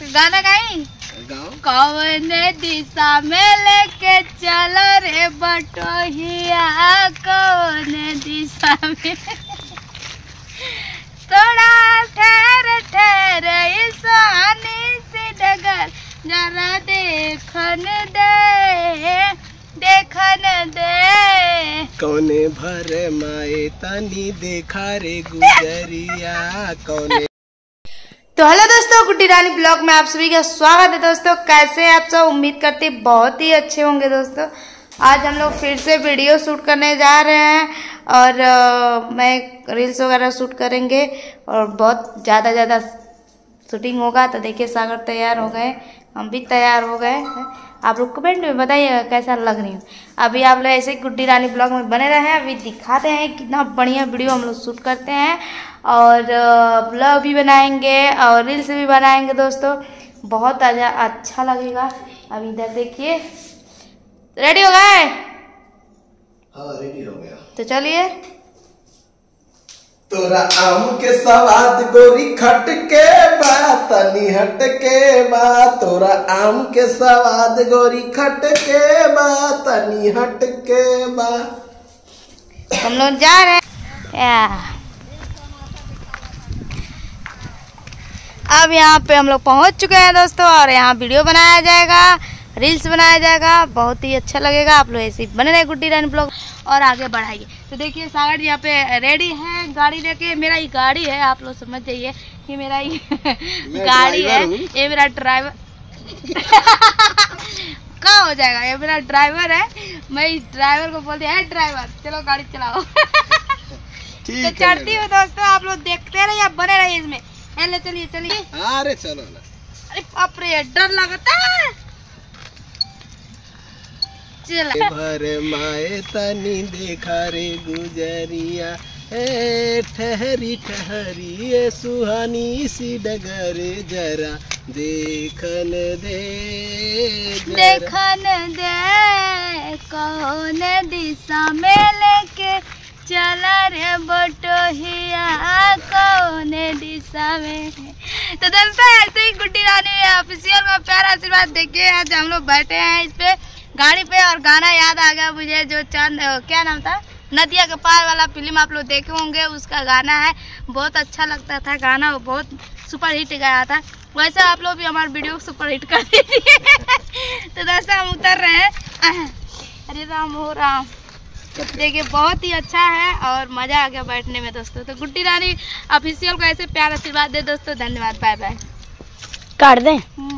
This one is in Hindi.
गाना गाई कौन दिशा में लेके चल रे बटोहिया, कौन दिशा में थोड़ा ठहर ठहर इस आने से डगर जरा देखन दे कौने भर माए तनी देखा रे गुजरिया कौने। तो हेलो दोस्तों, गुड्डी रानी ब्लॉग में आप सभी का स्वागत है। दोस्तों कैसे हैं आप सब? उम्मीद करते बहुत ही अच्छे होंगे। दोस्तों आज हम लोग फिर से वीडियो शूट करने जा रहे हैं और मैं रील्स वगैरह शूट करेंगे और बहुत ज़्यादा शूटिंग होगा। तो देखिए सागर तैयार हो गए, हम भी तैयार हो गए। आप लोग कमेंट में बताइएगा कैसा लग रही हूँ। अभी आप लोग ऐसे गुड्डी रानी ब्लॉग में बने रहे हैं। अभी दिखाते हैं कितना बढ़िया वीडियो हम लोग शूट करते हैं और ब्लॉग भी बनाएंगे और रील्स भी बनाएंगे। दोस्तों बहुत अच्छा लगेगा। अब इधर देखिए, रेडी हो गए? हाँ रेडी हो गया। तो चलिए। तोरा आम के सवाद गोरी खट के बा तनी हट के बा, तोरा आम के सवाद गोरी खट के बा तनी हट के बा। हम लोग जा रहे हैं। अब यहाँ पे हम लोग पहुँच चुके हैं दोस्तों और यहाँ वीडियो बनाया जाएगा, रील्स बनाया जाएगा। बहुत ही अच्छा लगेगा। आप लोग ऐसे बने रहे गुड्डी रानी ब्लॉग और आगे बढ़ाइए। तो देखिए सागर यहाँ पे रेडी है गाड़ी लेके। मेरा ही गाड़ी है, आप लोग समझ जाइए कि मेरा ही गाड़ी है। ये मेरा ड्राइवर क्या हो जाएगा, ये मेरा ड्राइवर है। मैं इस ड्राइवर को बोल दिया है ड्राइवर चलो गाड़ी चलाओ। तो चढ़ती हूँ दोस्तों, आप लोग देखते रहिए, आप बने रहिए इसमें। ले चलिए चलिए। अरे चलो ना। अरे बाप रे डर लगता है। भर माए तनी देखा रे गुजरिया, ठहरी ठहरी सुहानी सी डगर जरा देखन दे कौन दिशा में लेके चला रे बटोहिया, कौन दिशा में। तो दोस्तों ऐसे ही गुड्डी रानी ऑफिशियल का प्यारा आशीर्वाद देखिए। आज हम लोग बैठे हैं इस पे गाड़ी पे और गाना याद आ गया मुझे, जो चांद क्या नाम था, नदिया के पार वाला फिल्म आप लोग देखे होंगे, उसका गाना है। बहुत अच्छा लगता था गाना, वो बहुत सुपर हिट गया था। वैसे आप लोग भी हमारे वीडियो सुपर हिट कर दीजिए। तो दोस्तों हम उतर रहे हैं। अरे राम हो राम। देखिए बहुत ही अच्छा है और मजा आ गया बैठने में दोस्तों। तो गुड्डी रानी ऑफिशियल को ऐसे प्यार आशीर्वाद दे दोस्तों। धन्यवाद, बाय बाय। काट दें।